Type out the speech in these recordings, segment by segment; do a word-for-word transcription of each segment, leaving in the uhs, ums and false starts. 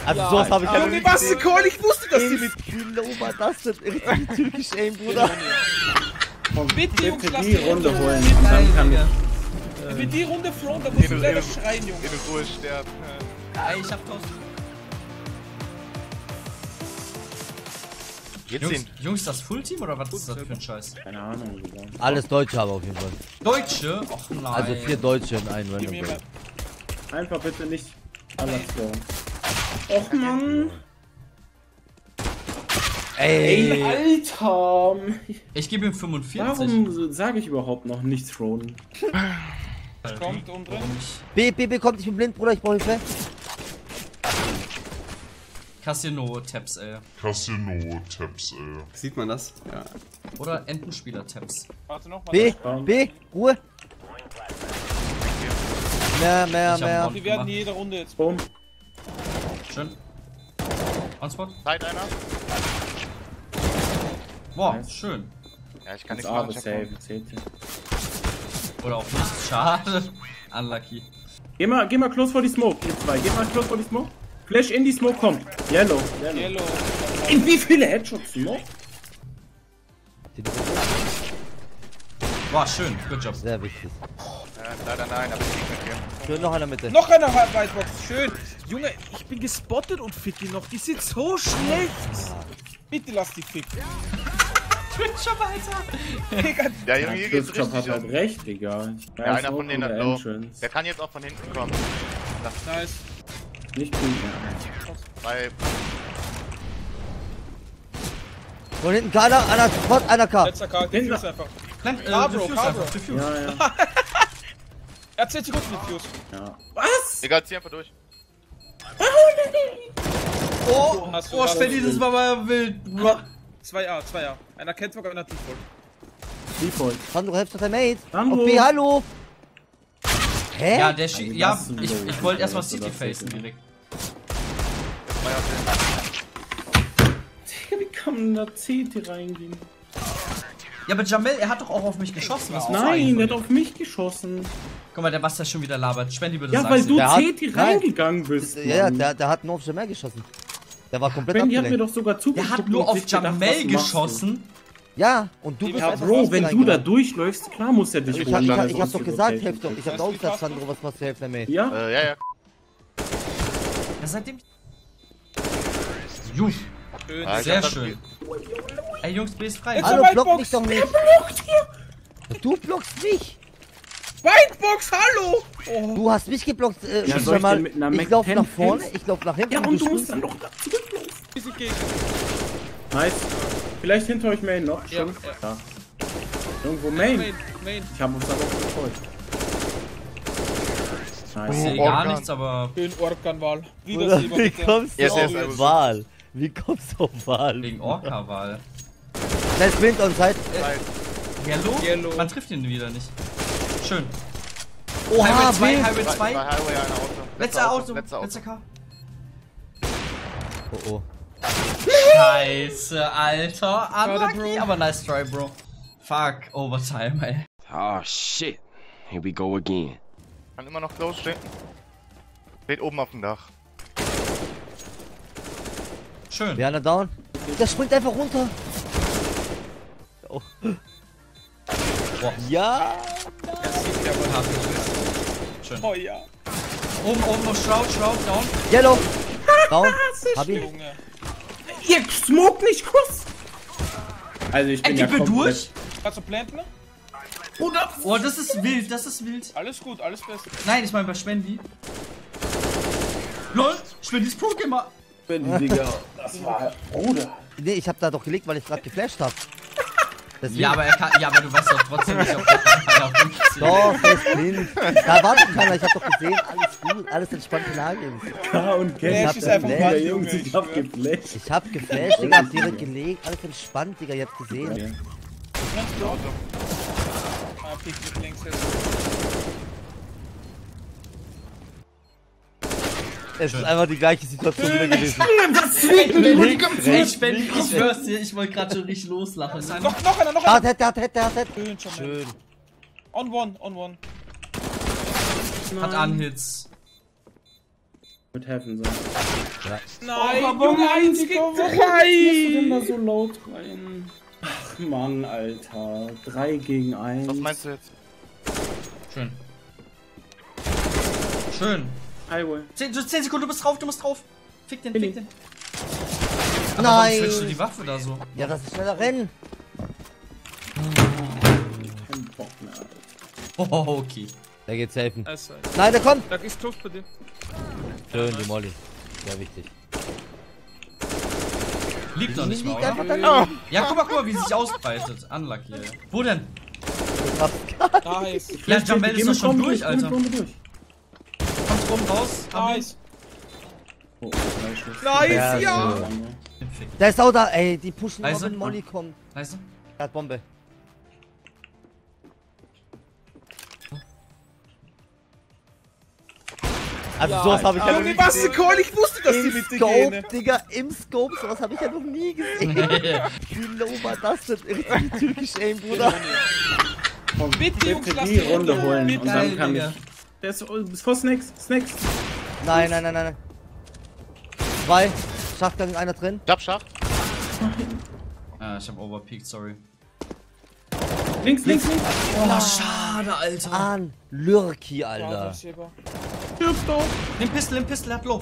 Also ja, sowas habe ich ja Junge, was, Call, ich wusste, dass die mit... Wie low war das denn? Richtig türkisch Aim, Bruder. Bitte, Jungs, lass die die Runde Runde holen. Dann kann ich... Wenn wir die Runde front, dann musst du leider schreien, Junge. In Ruhe sterben. Ey, ich hab tausend. Jetzt Jungs, sind. Jungs, das Fullteam oder was ist das für ein Scheiß? Keine Ahnung, Digga. Alles Deutsche aber auf jeden Fall. Deutsche? Och nein. Also vier Deutsche in einem Gib mir Random. mal. Einfach bitte nicht alles so. Och Mann. Ey! Alter! Ich gebe ihm fünfundvierzig. Warum sage ich überhaupt noch nichts, Ron? Kommt um drin. B, B, B, kommt, ich bin blind, Bruder, ich brauche Hilfe. Casino-Tabs, ey. Casino-Tabs, ey. Sieht man das? Ja. Oder Entenspieler-Tabs. Warte noch mal. B, B, Ruhe. Mehr, mehr, Ich hab mehr. einen Die werden jede Runde jetzt. Boom. Schön. On-Spot. Zeit einer. Boah, Nice. schön. Ja, ich kann Das nichts A machen. Ich hab save, noch- C T. Oder auch nicht. Schade. Unlucky. Geh mal, geh mal close vor die Smoke, ihr zwei. Geh mal close vor die Smoke. Flash in die Smoke kommt. Yellow. Yellow. Yellow. In wie viele Headshots noch? Boah, schön. Good job. Sehr wichtig. Ja, leider nein, aber ich krieg mit dir. Schön noch in der Mitte. Noch einer Whitebox. Schön. Junge, ich bin gespottet und fick die noch. Die sind so schlecht. Bitte lass die ficken. Twitcher weiter. Digga, Der Junge hier geht's Christoph richtig hat halt um. recht, Digga. Ich Ja, weiß einer auch von denen in hat der low. Entrance. Der kann jetzt auch von hinten kommen. nice. Nicht gut, ja. Bei Von hinten keiner, einer Spot, einer K. Letzter K. Hinten. Diffuse einfach. Plant, äh, Cabro, Diffuse Cabro. einfach. Diffuse. Ja, ja. Er hat zehn Sekunden Diffuse. ja. Was? Egal, zieh einfach durch. Oh, Hast du oh, gerade- Spendy, das war mal wild. zwei A, zwei A. Einer kennt sogar, einer Default. Default. Sandro, helft doch der Mate. Sandro. Auf B, hallo. Hä? Ja, der schießt. Also Ja, das ist ich, low. ich wollte erstmal Also City das ist facen low. direkt. Mal auf Digga, wie kann man da C T reingehen? Ja, aber Jamel, er hat doch auch auf mich geschossen. Was willst du Nein, eigentlich der hat von auf mich geschossen. mir? Guck mal, der was da schon wieder labert. Spendy würde Ja, sagen. weil du Der hat- C T Nein. reingegangen bist. Ja, ja, Mann. der, der hat nur auf Jamel geschossen. Der war komplett Ben, die hat mir abgelenkt. doch sogar zugeguckt. Der hat nur und auf sich gedacht, Jamel was machst du? geschossen. Ja, und du bist Ja, einfach Bro, raus wenn du da reingegangen. durchläufst, klar muss er dich Ich holen, hab, ich, wenn hab, er ich hab sonst doch die gesagt, Rotation helft doch. Ich hab Weißt auch du, wie gesagt, fast Sandro, was machst du, helft der Mate. Ja? Äh, ja, ja. Ja, seitdem. Jungs, Schön. Ah, ich sehr hab das schön. Ey, Jungs, B ist frei. Jetzt- Hallo, Whitebox. block mich doch nicht. blockt hier? Du blockst mich. Whitebox, hallo! Oh. Du hast mich geblockt. Äh, Ja, ich soll ich mal, denn mit einer ich Mac lauf zehn nach vorne, Kills? ich lauf nach hinten. Ja, und du spielst- musst dann doch da zurücklaufen. Wie sie gegen. Nice. Vielleicht hinter euch Main noch. Ja, Schon. ja. Ja. Irgendwo Main. Main, Main. Ich habe uns aber auch getäuscht. Ich Nice. sehe Oh, gar Orkan. nichts, aber Schön Orkanwahl. Wieder Bruder, Silber, wie bitte. kommst du Yes, yes, auf I was- Wahl? Wie kommst du auf Wahl? wegen Orca-Wahl. Der ist blind on side. Zeit. Yellow? Yellow. Man trifft ihn wieder nicht. Schön. Oha, Highway zwei, wild. Highway Bei, zwei. bei Highway ein Auto. Letzter Auto, Letzter Auto. letzter Car. Oh, oh. Scheiße, Alter. Unlucky, Bro. aber nice try, Bro. Fuck, Overtime, ey. Oh shit. Here we go again. Kann immer noch close stehen. Steht oben auf dem Dach. Schön. Wer einer down? Der springt einfach runter. Oh. Boah. Ja. Schön. Oh ja. Oben, oben noch Shroud, Shroud, down. Yellow. Down. Hab ihn. Junge. Ihr smoke nicht kurz! Also ich Ey, bin gib ja mir komplett... durch. Kannst du planten? Bruder! Oh, das ist wild, das ist wild. Alles gut, alles best. Nein, ich meine bei Spendy. LOL, Spendys Pokémon. Digga, das war... Bruder! Nee, ich hab da doch gelegt, weil ich gerade geflasht hab. Deswegen. Ja, aber er kann, ja, aber du weißt doch trotzdem nicht, ob der kann auf fünfzehn. Doch, der ist blind. Da wartet keiner, ich hab doch gesehen, alles gut, alles entspannte Lage. K und Ich Ken, hab Flash ist einfach geflasht. Digga, Mann, Jungs, Junge. ich hab geflasht. Ich hab geflasht, Digga, hab direkt gelegt, alles entspannt, Digga, ihr habt gesehen. Okay. Ah, pick mit links jetzt. Es ist einfach die gleiche Situation wieder gewesen. Ey, Spendy, ich schwör's dir, ich wollte gerade schon richtig loslachen. Noch, noch einer, noch Da einer. hat er, der hat er, der hat er. Schön, schon mal. Schön. On one, on one. Hat Unhits. Mit Heaven sein. Nein, Oh, Junge, eins gegen Warum gehst du denn da drei! so laut rein? Ach Mann, Alter. drei gegen eins. Was meinst du jetzt? Schön. Schön. Highway. zehn Sekunden, du bist drauf, du musst drauf. Fick den, fick den. Aber Nein. warum switchst du die Waffe da so? Ja, das ist schneller rennen. Kein Bock mehr, Alter. Oh, okay. Der geht helfen. Also, Nein, der kommt. da ist tot bei dir. Schön, die Molly. Sehr wichtig. Liegt doch nicht mal, Liegt einfach oder? daneben. Ja, guck mal, guck mal, wie sie sich ausbreitet. Unlucky, ey. Wo denn? Nice. Ja, Jamel Geh ist doch mit schon Bombe durch, geh Alter. mit Bombe durch. Kommt rum raus. Nice. Oh, drei Schuss. Nice, Ja, ja! so. Den Fick. Der ist auch da. Ey, die pushen immer, Leise? wenn Molly kommt. Leise? Er hat Bombe. Also Ja, sowas habe ich ja noch Junge, nie was, gesehen. Nicole? Ich wusste, dass die Im mit dir Scope, gehen. Digga, im Scope, sowas habe ich ja noch nie gesehen. Wie low war das denn? Richtig türkisch Aim, Bruder. Komm, Bitte, Jungs, bitte lass die die Runde Runde holen mit. und dann Geil, kann Digga. ich... Der ist, ist vor Snacks. Snacks. Nein, nein, nein, nein. nein. Zwei. Schachtgang, einer drin. Schacht, Schacht. Ah, ich hab overpeaked, sorry. Links, links, links. Oh, schade, Alter. An. Lürki, Ja, Alter. Schäber. Stirb doch. Nimm Pistol, nimm Pistol, er hat Low.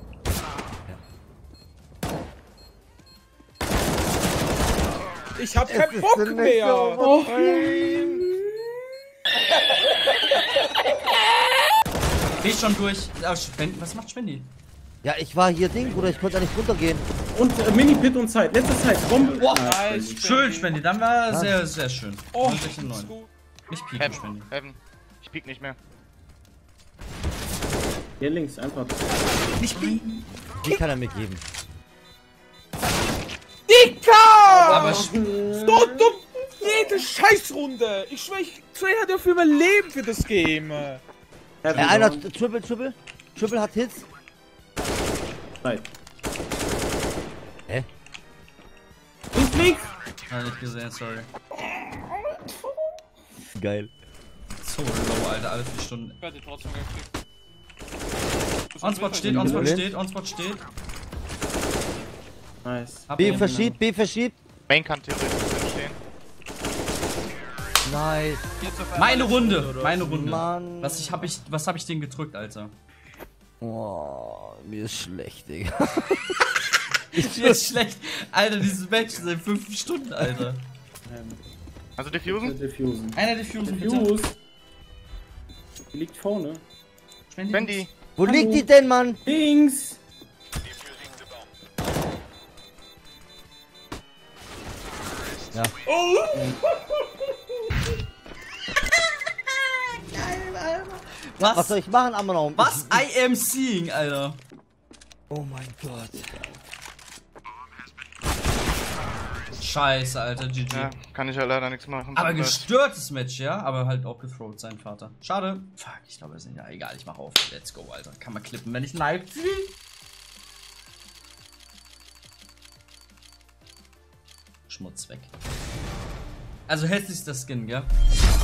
Ich hab Es keinen ist Bock der nächste mehr. Oh, Geh schon durch. Ah, Spend- Was macht Spendy? Ja, ich war hier Ding, Bruder. Ich konnte da nicht runtergehen. und äh, Mini-Pit und Zeit. Letzte Zeit. Bombe. Boah, Ah, nice. Schön, Spendy. Dann war sehr, sehr schön. Oh, neunundsechzig neun. ist gut. Ich pieke, Heaven. Spendy. Heaven. Ich piek nicht mehr. Hier links, einfach. Die kann er mir geben. Dicker! Aber So dumm! Jede Scheißrunde! Ich schwör, ich trade dafür mein Leben für das Game! Äh, Heaven einer down. Triple, Triple. Triple hat Hits. Zeit. Hä? Links, links. Hab nicht gesehen, sorry. Geil. So low, Alter, alle vier Stunden. Ich werde die trotzdem gekriegt. Onspot steht, Onspot steht, Onspot steht. Nice. Hab B ihn. verschiebt, B verschiebt. Main kann theoretisch drin stehen. Nice. Meine Runde, meine Runde. Mann. Was ich hab ich, was hab ich den gedrückt, Alter? Oh, mir ist schlecht, Digga. Mir ist schlecht. Alter, dieses Match seit fünf Stunden, Alter. Also diffusen? Diffusen. Einer Diffusen, bitte. Diffuse. Die liegt vorne. Wendy. Wo Hallo. liegt die denn, Mann? Links. Ja. Was Was? soll ich machen, Ammann? Was? I am seeing, Alter. Oh mein Gott. Scheiße, Alter, G G. Ja, kann ich ja leider nichts machen. Aber Tut mir leid. gestörtes Match, ja? Aber halt auch gethrowt, sein Vater. Schade. Fuck, ich glaube, es ist ja egal, ich mache auf. Let's go, Alter. Kann man klippen, wenn ich live ziehe. Schmutz weg. Also hässlichster Skin, gell?